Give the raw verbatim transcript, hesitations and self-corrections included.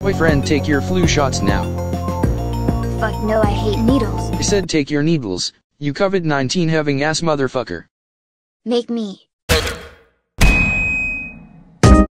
Boyfriend, take your flu shots now. Fuck no, I hate needles. I said take your needles, you COVID nineteen having ass motherfucker. Make me.